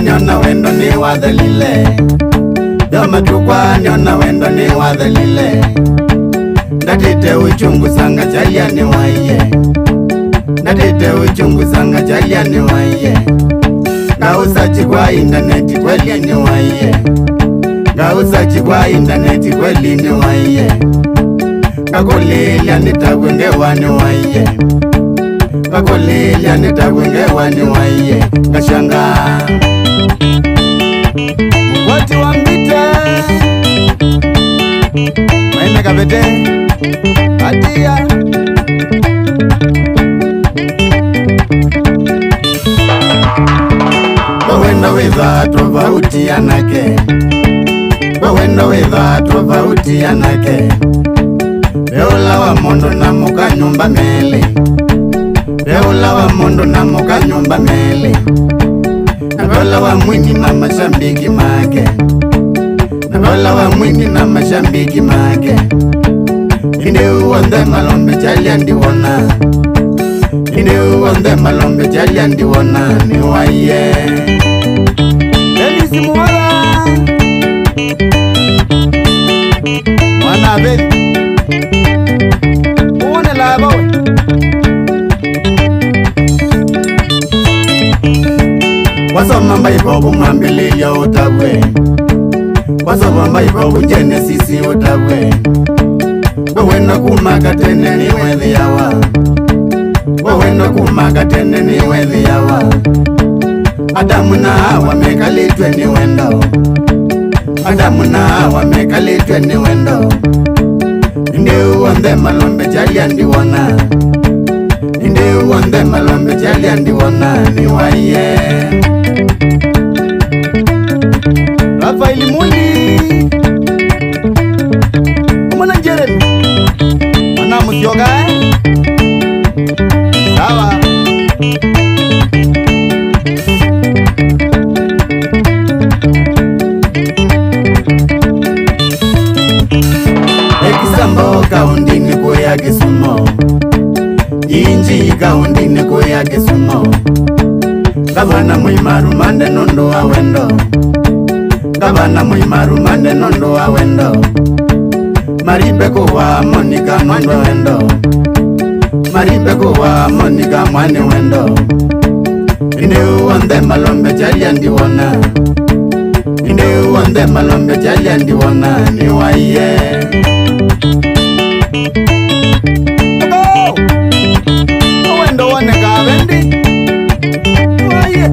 niona wendo ni wadhalile Doma tukwa niona wendo ni wadhalile Ndatite uchungu sanga chalia ni waiye Ndatite uchungu sanga chalia ni waiye Ngausachi kwa interneti kweli ni waiye Ngausachi kwa interneti kweli ni waiye Kakolilya nitagwengewa ni waiye Kakolilya nitagwengewa ni waiye Ngashanga Wati wambite Maine kabete Atia Wawenda weza tofauti yanake Wawenda weza tofauti yanake Beula wa mondo na muka nyumba mele Beula wa mondo na muka nyumba mele Beula wa mwini na mashambiki make Beula wa mwini na mashambiki make Inde uwande malombe chali andiwona Inde uwande malombe chali andiwona ni waiye Elisi muwala Mwana abedi Uwane labawe Wasoma mbaibobu mwambili ya utagwe Wasoma mbaibobu Genesisi utagwe Wawena kumaka tene ni wethi yawa Wawena kumaka tene ni wethi yawa Adamu na Hawa mekalitwe ni wendo Adamu na Hawa mekalitwe ni wendo Inde uwande malombe chali andiwona Inde uwande malombe chali andiwona ni waiye Rafaeli Mundi Umana Jeremy Mana Musyoka Sawa Ekisambo kaundini kuya Kisumo Inji kaundini kuya Kisumo Gavana Muimaru mande nondo wa wendo Gavana Muimaru mande nondo wa wendo Maribe kuwa Monica mwande wendo Maribe kuwa Monica mwande wendo Inde uwande malombe chali andiwona Inde uwande malombe chali andiwona ni waiye Wendo wane kavendi waiye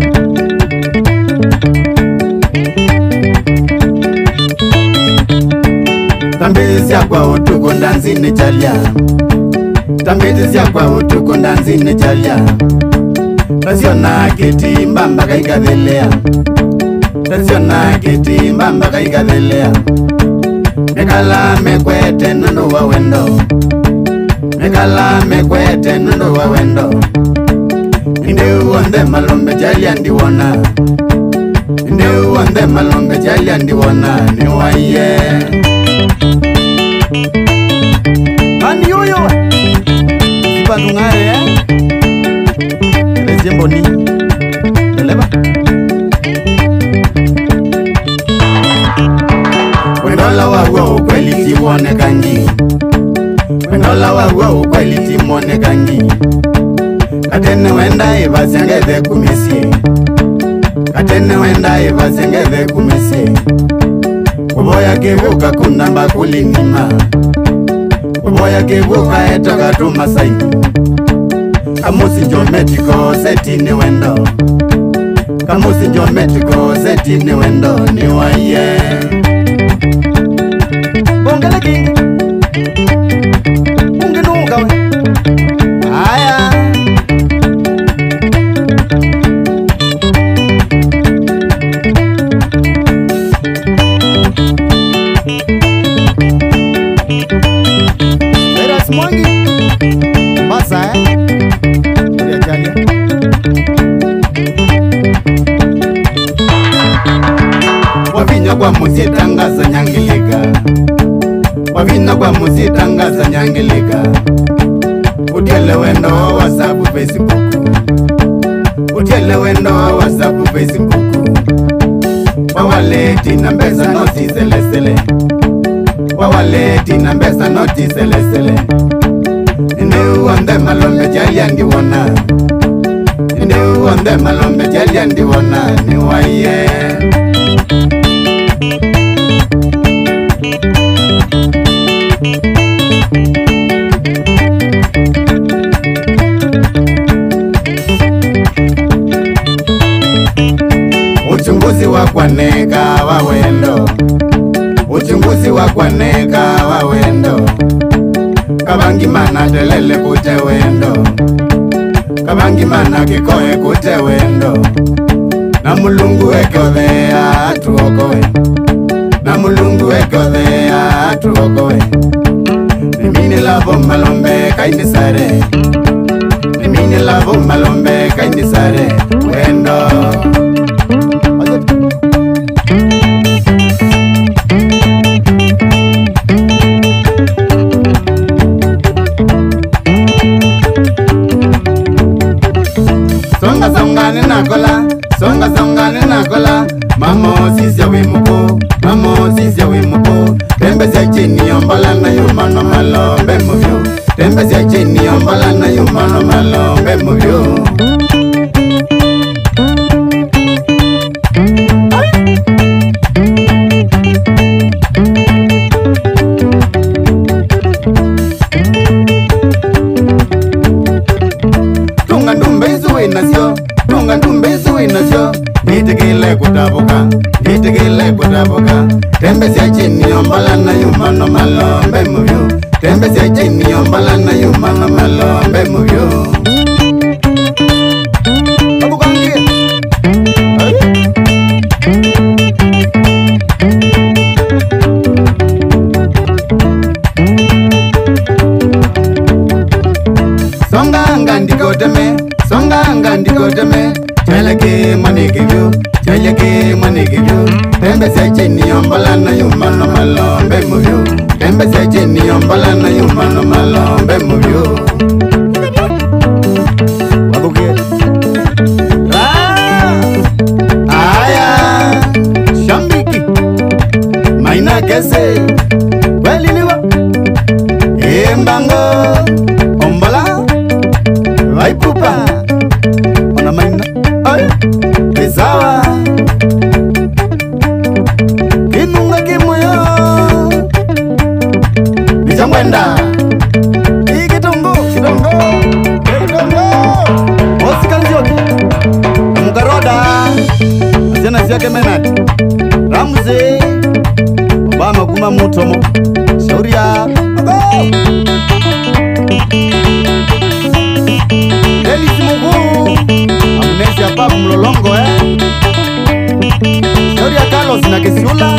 Tambezi kwa utuko ndanzini chalia Tambezi kwa utuko ndanzini chalia Taziona kiti mbamba kaikadhelea Taziona kiti mbamba kaikadhelea Mekala mekwete nando wa wendo Mekala mekwete nando wa wendo Inde uwande malombe chali andiwona Inde uwande malombe chali andiwona ni waiye Andi yoyo Sipa tungare Rezembo ni Eleba Wendola wa ukweli timone kanyi Wendola wa ukweli timone kanyi Katene wenda ibasengeze kumisie Katene wenda ibasengeze kumisie Kuboya kivuka kunamba kulinima Kuboya kivuka etoka tumasaini Kamusi geometrico seti ni wendo Kamusi geometrico seti ni wendo ni waiye Bongele kingi Ungenuka we Aya Eras Mwangi Mbasa Kuria Chalia Wavinya kwa musi tangaza nyangilika Wavina kwa musi tangaza nyangilika Utiele wendo WhatsApp Facebook Utiele wendo WhatsApp Facebook wawaleti na mbesa noti selesele, wawaleti na mbesa noti selesele. Ndio wande malombe jalia ndiwona, ndio wande malombe jalia ndiwona ni waye. Uchunguzi wa kwaneka wawendo, uchunguzi wa kwaneka wawendo. Kabangi mana delele kute wendo, kabangi mana kikoe kute wendo. Na mulungu wekodhea atuokoe, na mulungu wekodhea atuokoe. Nimini lavo malombe kaini sare, nimini lavo malombe kaini sare wendo. Songa songa ninakola, songa songa ninakola. Mamo sisya wimuko, mamo sisya wimuko. Tembe sya chini yombala na yumano malombe muvyo, tembe sya chini yombala na yumano malombe muvyo. Tunga ndumbe izuwe nasyo, tunga ndumbe izuwe nasyo. Nitegele kutabuka, nitegele kutabuka. Tembe sya chini yombala na yumano malombe muvyo, tembe sya chini yombala na yumano malombe muvyo. Abukangie songa anga ndikoteme, songa anga ndikoteme. Cheleke manigivyo, cheleke manigivyo. Tembe sya chini yombala na yumano malombe muvyo, tembe sya chini yombala na yumano malombe muvyo. Wabuke aya shambiki maina kese weliliwa embango ombola waipupa ona maina ay bezawa inunga kimoyo nijamwenda ikitongo kitongo kitongo osikanzioki mugaroda azena siake menati Ramze Obama kuma mutomo Shauria Elisi Mugu Amnesia Papu Mlolongo Shauria Carlos na Kesiula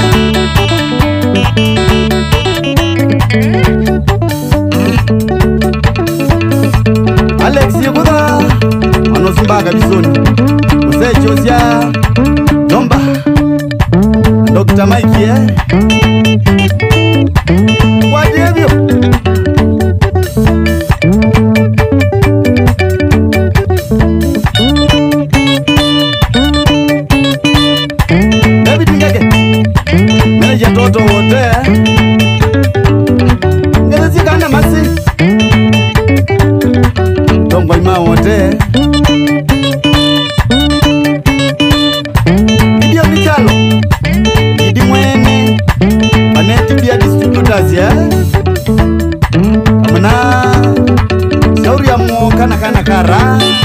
Alex Yuguda Anosimbaga Bisoni Muse Josia Zomba Dr. Mikey What have you? David Ngege Meneja Toto wote Ngezi kana masi Tongo ima wote Idio Michalo Idi mwene Paneti pia distributors ya Amana Shauri ya muo kana kara